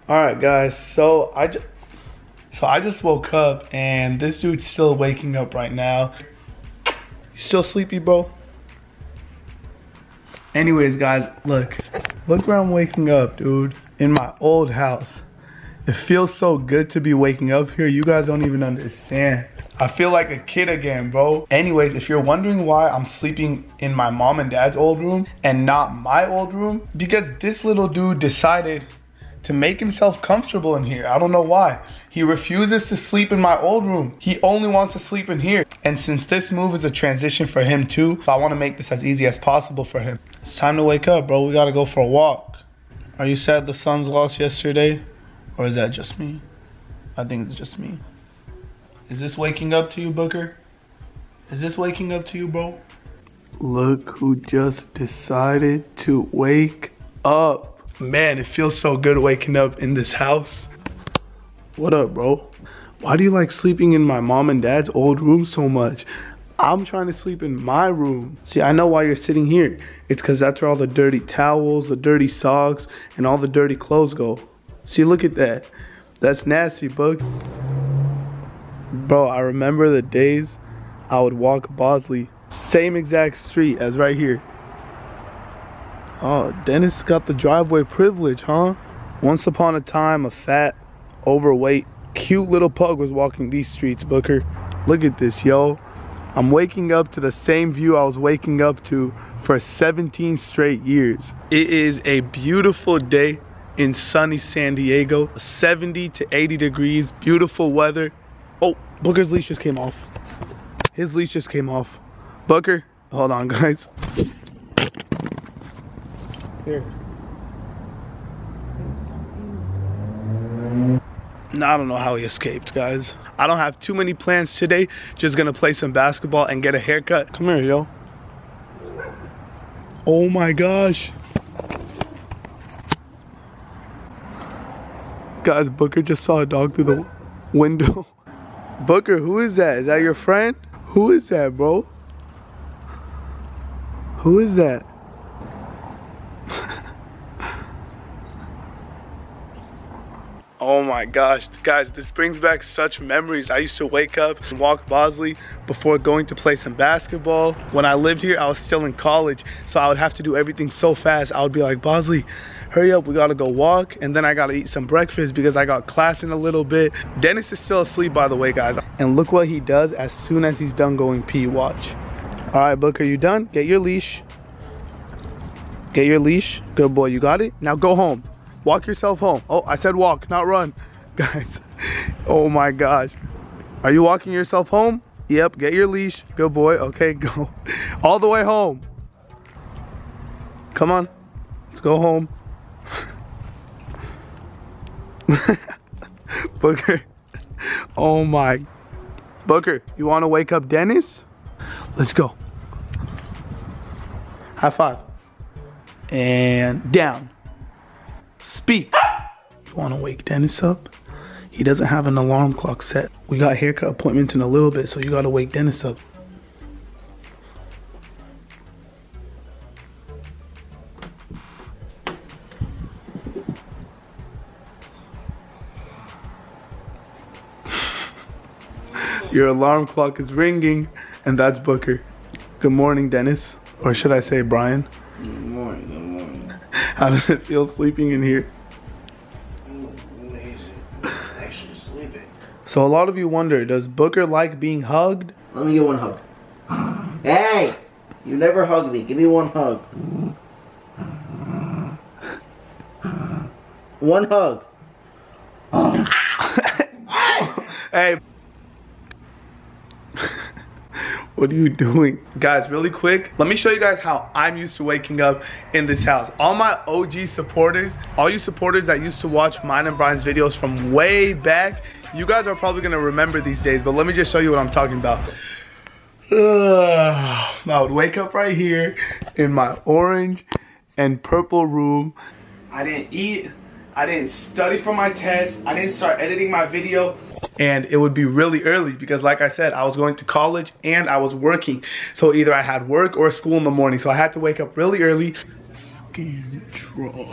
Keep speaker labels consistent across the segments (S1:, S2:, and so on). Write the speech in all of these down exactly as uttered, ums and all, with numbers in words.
S1: All right, guys. So I just, so I just woke up, and this dude's still waking up right now. You still sleepy, bro? Anyways, guys, look, look where I'm waking up, dude. In my old house. It feels so good to be waking up here. You guys don't even understand. I feel like a kid again, bro. Anyways, if you're wondering why I'm sleeping in my mom and dad's old room and not my old room, because this little dude decided to make himself comfortable in here. I don't know why. He refuses to sleep in my old room. He only wants to sleep in here. And since this move is a transition for him too, so I want to make this as easy as possible for him. It's time to wake up, bro. We gotta go for a walk. Are you sad the Suns lost yesterday? Or is that just me? I think it's just me. Is this waking up to you, Booker? Is this waking up to you, bro? Look who just decided to wake up. Man, it feels so good waking up in this house. What up, bro? Why do you like sleeping in my mom and dad's old room so much? I'm trying to sleep in my room. See, I know why you're sitting here. It's because that's where all the dirty towels, the dirty socks, and all the dirty clothes go. See, look at that. That's nasty, Book. Bro, I remember the days I would walk Bosley, same exact street as right here. Oh, Dennis got the driveway privilege, huh? Once upon a time, a fat, overweight, cute little pug was walking these streets, Booker. Look at this, yo. I'm waking up to the same view I was waking up to for seventeen straight years. It is a beautiful day in sunny San Diego, seventy to eighty degrees, beautiful weather. Oh, Booker's leash just came off. His leash just came off. Booker, hold on, guys. Here. No, I don't know how he escaped, guys. I don't have too many plans today. Just gonna play some basketball and get a haircut. Come here, yo. Oh my gosh. Guys, Booker just saw a dog through the window. Booker, who is that? Is that your friend? Who is that, bro? Who is that? Oh my gosh, guys, this brings back such memories. I used to wake up and walk Bosley before going to play some basketball. When I lived here, I was still in college, so I would have to do everything so fast. I would be like, Bosley, hurry up, we gotta go walk, and then I gotta eat some breakfast because I got class in a little bit. Dennis is still asleep, by the way, guys. And look what he does as soon as he's done going pee, watch. All right, Booker, you done? Get your leash. Get your leash. Good boy, you got it? Now go home. Walk yourself home. Oh, I said walk, not run. Guys, oh my gosh. Are you walking yourself home? Yep, get your leash. Good boy. Okay, go. All the way home. Come on. Let's go home. Booker. Oh my. Booker, you want to wake up Dennis? Let's go. High five. And down. Speak. You want to wake Dennis up? He doesn't have an alarm clock set. We got haircut appointments in a little bit, so you got to wake Dennis up. Your alarm clock is ringing, and that's Booker. Good morning, Dennis. Or should I say Brian?
S2: Good morning, good morning.
S1: How does it feel sleeping in here?
S2: Amazing. Actually sleeping.
S1: So a lot of you wonder, does Booker like being hugged?
S2: Let me get one hug. Hey! You never hug me. Give me one hug. One hug.
S1: Hey. What are you doing? Guys, really quick, let me show you guys how I'm used to waking up in this house. All my O G supporters, all you supporters that used to watch mine and Brian's videos from way back, you guys are probably gonna remember these days, but let me just show you what I'm talking about. Uh, I would wake up right here in my orange and purple room. I didn't eat, I didn't study for my test, I didn't start editing my video. And it would be really early because, like I said, I was going to college and I was working. So either I had work or school in the morning. So I had to wake up really early. Scantron.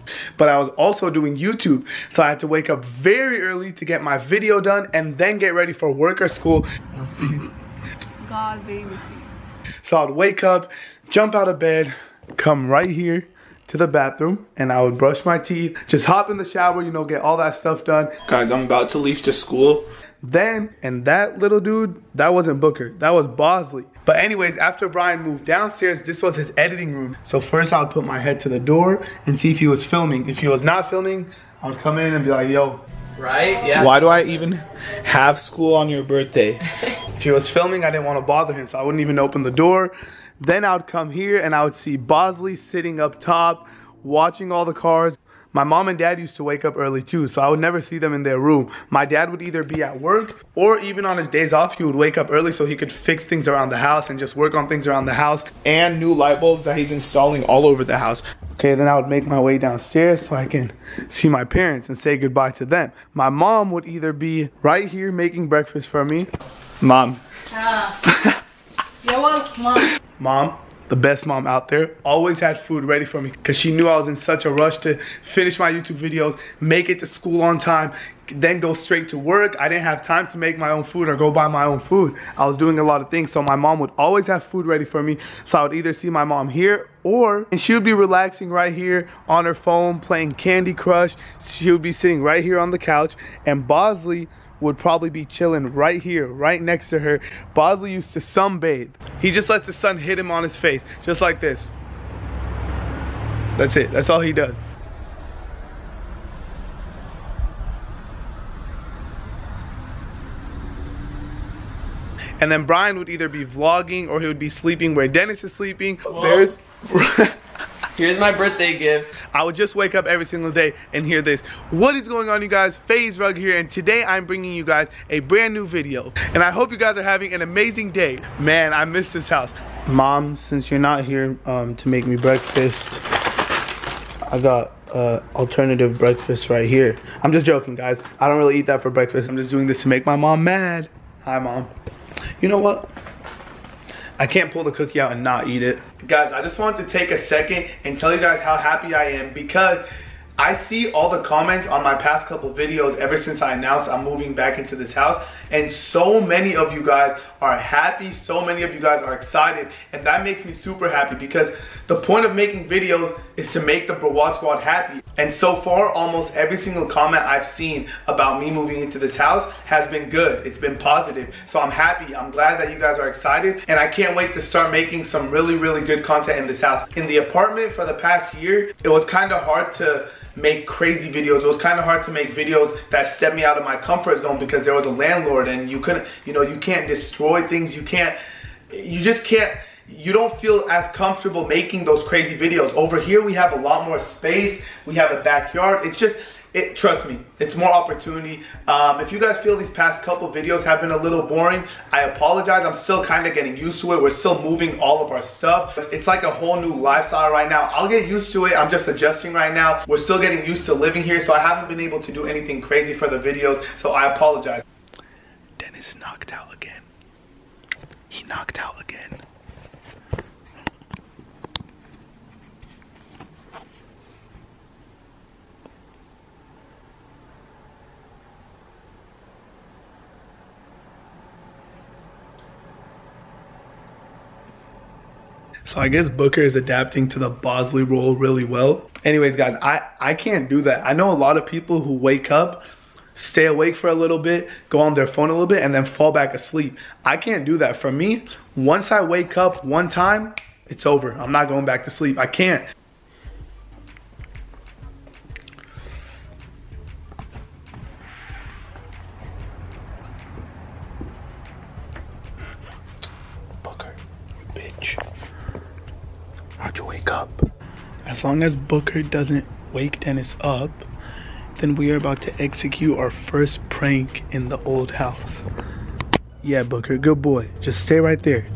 S1: But I was also doing YouTube, so I had to wake up very early to get my video done and then get ready for work or school. Let's see.
S3: God be with you.
S1: So I'd wake up, jump out of bed, come right here to the bathroom, and I would brush my teeth, just hop in the shower, you know, get all that stuff done. Guys, I'm about to leave to school. Then, and that little dude, that wasn't Booker, that was Bosley. But anyways, after Brian moved downstairs, this was his editing room. So first I would put my head to the door and see if he was filming. If he was not filming, I would come in and be like, yo.
S4: Right, yeah.
S1: Why do I even have school on your birthday? If he was filming, I didn't want to bother him, so I wouldn't even open the door. Then I would come here and I would see Bosley sitting up top, watching all the cars. My mom and dad used to wake up early too, so I would never see them in their room. My dad would either be at work or even on his days off, he would wake up early so he could fix things around the house and just work on things around the house. And new light bulbs that he's installing all over the house. Okay, then I would make my way downstairs so I can see my parents and say goodbye to them. My mom would either be right here making breakfast for me. Mom.
S5: Ah. You're welcome, Mom.
S1: Mom, the best mom out there, always had food ready for me because she knew I was in such a rush to finish my YouTube videos, make it to school on time, then go straight to work. I didn't have time to make my own food or go buy my own food. I was doing a lot of things, so my mom would always have food ready for me. So I would either see my mom here or and she would be relaxing right here on her phone playing Candy Crush. She would be sitting right here on the couch, and Bosley would probably be chilling right here, right next to her. Bosley used to sunbathe. He just lets the sun hit him on his face, just like this. That's it, that's all he does. And then Brian would either be vlogging or he would be sleeping where Dennis is sleeping.
S4: Whoa.
S1: There's...
S4: Here's my birthday gift.
S1: I would just wake up every single day and hear this. What is going on, you guys? FaZe Rug here, and today I'm bringing you guys a brand new video. And I hope you guys are having an amazing day. Man, I miss this house. Mom, since you're not here um, to make me breakfast, I got uh, alternative breakfast right here. I'm just joking, guys. I don't really eat that for breakfast. I'm just doing this to make my mom mad. Hi, Mom. You know what? I can't pull the cookie out and not eat it. Guys, I just wanted to take a second and tell you guys how happy I am because I see all the comments on my past couple videos ever since I announced I'm moving back into this house, and so many of you guys are happy, so many of you guys are excited, and that makes me super happy because the point of making videos is to make the Brawad Squad happy. And so far, almost every single comment I've seen about me moving into this house has been good. It's been positive. So I'm happy. I'm glad that you guys are excited, and I can't wait to start making some really, really good content in this house. In the apartment for the past year, it was kind of hard to make crazy videos. It was kind of hard to make videos that stepped me out of my comfort zone because there was a landlord and you couldn't, you know, you can't destroy things. You can't, you just can't, you don't feel as comfortable making those crazy videos. Over here, we have a lot more space. We have a backyard. It's just, it, trust me, it's more opportunity. Um, if you guys feel these past couple videos have been a little boring, I apologize. I'm still kind of getting used to it. We're still moving all of our stuff. It's like a whole new lifestyle right now. I'll get used to it. I'm just adjusting right now. We're still getting used to living here, so I haven't been able to do anything crazy for the videos, so I apologize. Dennis knocked out again. He knocked out again. So I guess Booker is adapting to the Bosley role really well. Anyways, guys, I, I can't do that. I know a lot of people who wake up, stay awake for a little bit, go on their phone a little bit, and then fall back asleep. I can't do that. For me, once I wake up one time, it's over. I'm not going back to sleep. I can't. Booker, you bitch. How'd you wake up? As long as Booker doesn't wake Dennis up, then we are about to execute our first prank in the old house. Yeah, Booker, good boy. Just stay right there.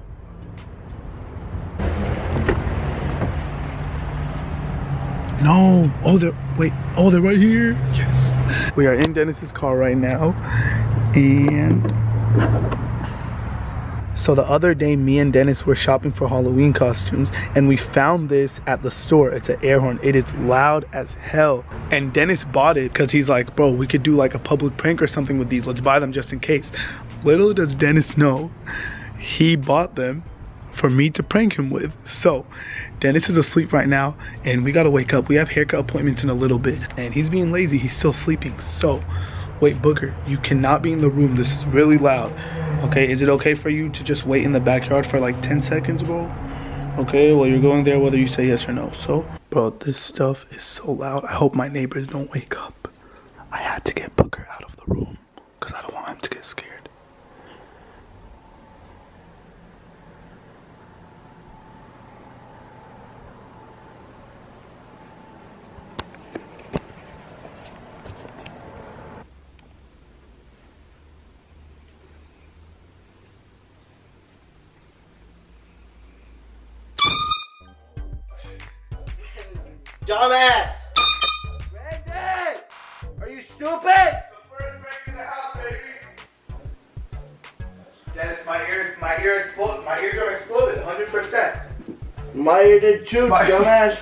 S1: No. Oh, they're, wait. Oh, they're right here. Yes. We are in Dennis's car right now. And So the other day, me and Dennis were shopping for Halloween costumes, and we found this at the store. It's an air horn. It is loud as hell. And Dennis bought it because he's like, bro, we could do like a public prank or something with these. Let's buy them just in case. Little does Dennis know, he bought them for me to prank him with. So Dennis is asleep right now, and we gotta wake up. We have haircut appointments in a little bit, and he's being lazy. He's still sleeping. So wait, Booger, you cannot be in the room. This is really loud. Okay, is it okay for you to just wait in the backyard for like ten seconds, bro? Okay, well, you're going there whether you say yes or no. So, bro, this stuff is so loud. I hope my neighbors don't wake up. I had to get Booger out of the room because I don't want him to get scared.
S2: Dumbass! Randy! Are you stupid?
S1: The first prank in the house, baby. Dennis, my ear, my ear exploded. My eardrum exploded, one hundred percent.
S2: My ear did too,
S1: My-
S2: dumbass.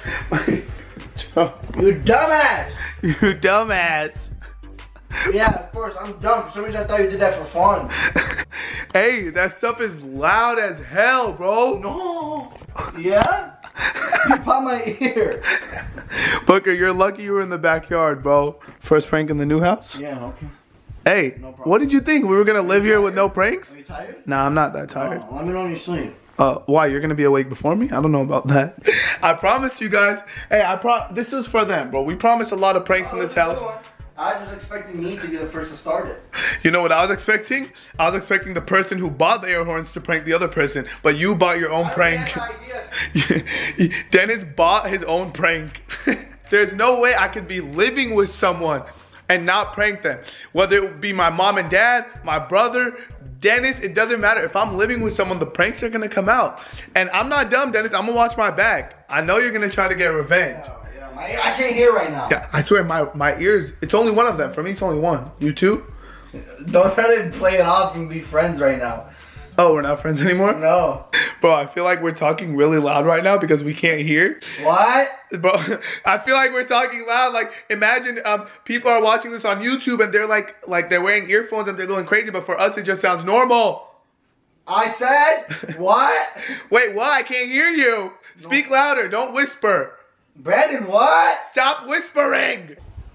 S1: My-
S2: You dumbass!
S1: you dumbass.
S2: Yeah, of course, I'm dumb. For some reason I thought you did that for fun.
S1: Hey, that stuff is loud as hell, bro.
S2: No. Yeah? You popped my ear.
S1: Booker, you're lucky you were in the backyard, bro. First prank in the new house?
S2: Yeah, okay.
S1: Hey,
S2: No problem.
S1: what did you think? We were gonna live here with no pranks?
S2: Are you tired?
S1: Nah, I'm not that tired.
S2: Oh, let me know when you sleep.
S1: Uh, why? You're gonna be awake before me? I don't know about that. I promised you guys. Hey, I pro. This was for them, bro. We promised a lot of pranks in this house.
S2: I was expecting me to be the first to start it.
S1: You know what I was expecting? I was expecting the person who bought the air horns to prank the other person, but you bought your own
S2: I
S1: prank.
S2: had the idea.
S1: Dennis bought his own prank. There's no way I could be living with someone and not prank them. Whether it be my mom and dad, my brother, Dennis, it doesn't matter. If I'm living with someone, the pranks are gonna come out. And I'm not dumb, Dennis. I'm gonna watch my back. I know you're gonna try to get revenge.
S2: Oh, yeah, my, I can't hear right now.
S1: Yeah, I swear my, my ears, it's only one of them. For me, it's only one. You too?
S2: Don't try to play it off and be friends right now.
S1: Oh, we're not friends anymore?
S2: No.
S1: Bro, I feel like we're talking really loud right now because we can't hear.
S2: What?
S1: Bro, I feel like we're talking loud. Like, imagine um, people are watching this on YouTube and they're like, like they're wearing earphones and they're going crazy, but for us it just sounds normal.
S2: I said what?
S1: Wait, what? I can't hear you. Speak louder. Don't whisper.
S2: Brandon, what?
S1: Stop whispering.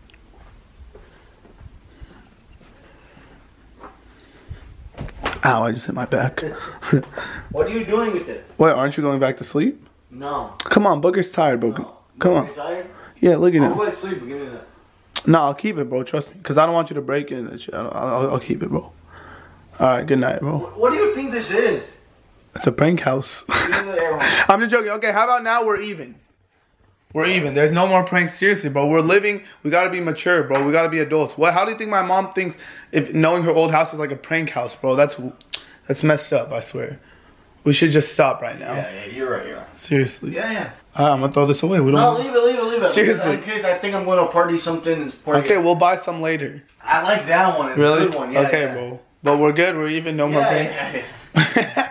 S1: Ow, I just hit my back.
S2: What are you doing with it?
S1: Wait, aren't you going back to sleep?
S2: No.
S1: Come on, Booger's tired, Booger.
S2: No.
S1: Come
S2: You
S1: on.
S2: tired?
S1: Yeah, look at
S2: I'll
S1: him.
S2: go to sleep, but give me that.
S1: No, I'll keep it, bro. Trust me. Because I don't want you to break it. And shit. I'll, I'll, I'll keep it, bro. All right, good night, bro.
S2: What do you think this is?
S1: It's a prank house.
S2: Give me the air horn.
S1: I'm just joking. Okay, how about now we're even? We're even. There's no more pranks. Seriously, bro. We're living. We got to be mature, bro. We got to be adults. What? How do you think my mom thinks if knowing her old house is like a prank house, bro? That's that's messed up, I swear. We should just stop right now.
S2: Yeah, yeah, you're right, you're right.
S1: Seriously.
S2: Yeah, yeah.
S1: All right, I'm going to throw this away. We don't.
S2: No, leave it, leave it, leave it.
S1: Seriously.
S2: In case I think I'm going to party something. It's party.
S1: Okay, we'll buy some later.
S2: I like that one. It's
S1: Really?
S2: a good one. Yeah,
S1: okay,
S2: yeah.
S1: bro. But we're good. We're even. No more
S2: Yeah,
S1: pranks.
S2: yeah, yeah.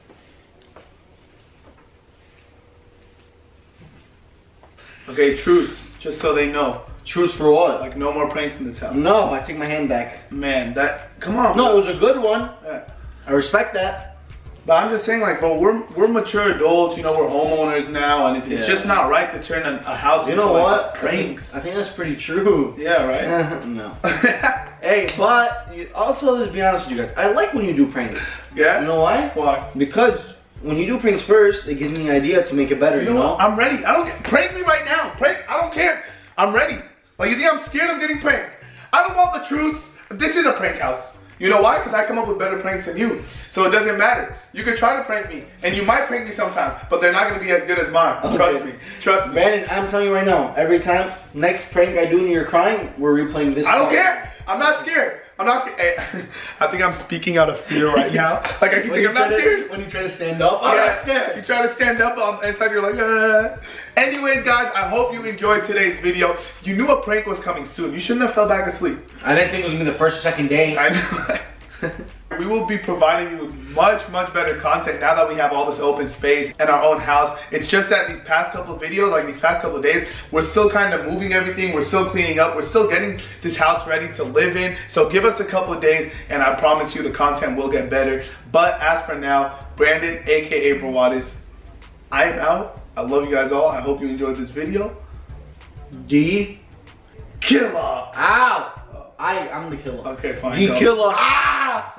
S1: Okay, truce. Just so they know.
S2: Truce for what?
S1: Like, no more pranks in this house.
S2: No, I take my hand back.
S1: Man, that. Come on.
S2: No, it was a good one.
S1: Yeah.
S2: I respect that.
S1: But I'm just saying, like, bro, we're we're mature adults. You know, we're homeowners now, and it's, it's
S2: Yeah.
S1: just not right to turn a, a house
S2: You
S1: into
S2: know
S1: like,
S2: what?
S1: pranks.
S2: I think, I think that's pretty true.
S1: Yeah, right.
S2: No. Hey, but you- also let's be honest with you guys. I like when you do pranks.
S1: Yeah.
S2: You know why?
S1: Why?
S2: Because when you do pranks first, it gives me an idea to make it better.
S1: You
S2: You
S1: know
S2: know?
S1: what? I'm ready. I don't get prank me right now. Prank. I don't care. I'm ready. Like, you think I'm scared of getting pranked? I don't want the truth. This is a prank house. You know why? Because I come up with better pranks than you. So it doesn't matter. You can try to prank me, and you might prank me sometimes, but they're not going to be as good as mine.
S2: Okay.
S1: Trust me. Trust me.
S2: Brandon, I'm telling you right now. Every time next prank I do and you're crying, we're replaying this.
S1: I don't
S2: part.
S1: care. I'm not scared. I'm not scared. Hey, I think I'm speaking out of fear right now. Like, I keep
S2: When
S1: thinking
S2: you
S1: I'm not
S2: try to-
S1: scared.
S2: When you try to stand up, I'm
S1: Yeah,
S2: not scared.
S1: You try to stand up on inside, you're like, uh. Anyways, guys, I hope you enjoyed today's video. You knew a prank was coming soon. You shouldn't have fell back asleep.
S2: I didn't think it was gonna be the first or second day.
S1: I know. we will be providing you with much, much better content now that we have all this open space and our own house. It's just that these past couple of videos, like these past couple of days, we're still kind of moving everything. We're still cleaning up. We're still getting this house ready to live in. So give us a couple of days and I promise you the content will get better. But as for now, Brandon, aka Brawadis, I am out. I love you guys all. I hope you enjoyed this video.
S2: D.
S1: Killer.
S2: Ow. I, I'm the killer.
S1: Okay, fine.
S2: D
S1: go.
S2: killer. Ah!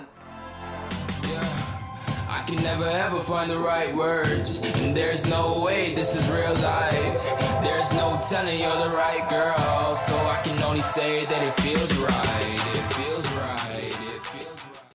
S6: I can never ever find the right words, and there's no way this is real life. There's no telling you're the right girl, so I can only say that it feels right. It feels right.